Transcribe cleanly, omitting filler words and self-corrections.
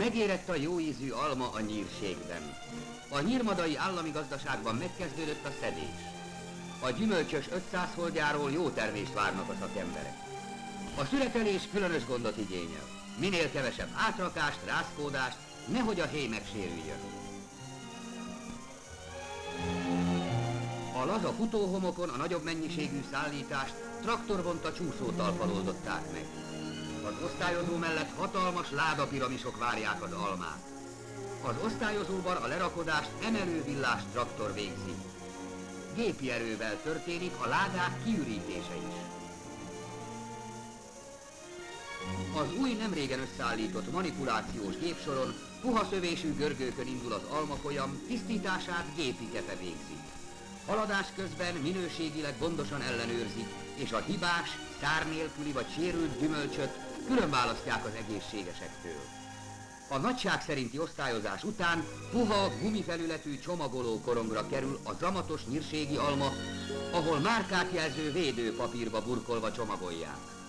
Megérett a jóízű alma a nyírségben. A nyírmadai állami gazdaságban megkezdődött a szedés. A gyümölcsös 500 holdjáról jó termést várnak a szakemberek. A szüretelés különös gondot igényel. Minél kevesebb átrakást, rázkódást, nehogy a héj megsérüljön. A laza futóhomokon a nagyobb mennyiségű szállítást traktorvonta csúszótalppal oldották meg. Az osztályozó mellett hatalmas ládapiramisok várják az almát. Az osztályozóban a lerakodást emelővillás traktor végzi. Gépi erővel történik a ládák kiürítése is. Az új nemrégen összeállított manipulációs gépsoron puha szövésű görgőkön indul az almafolyam, tisztítását gépi kepe végzi. Haladás közben minőségileg gondosan ellenőrzik, és a hibás, szár nélküli vagy sérült gyümölcsöt külön választják az egészségesektől. A nagyság szerinti osztályozás után puha, gumifelületű csomagoló korongra kerül a zamatos nyírségi alma, ahol márkát jelző védőpapírba burkolva csomagolják.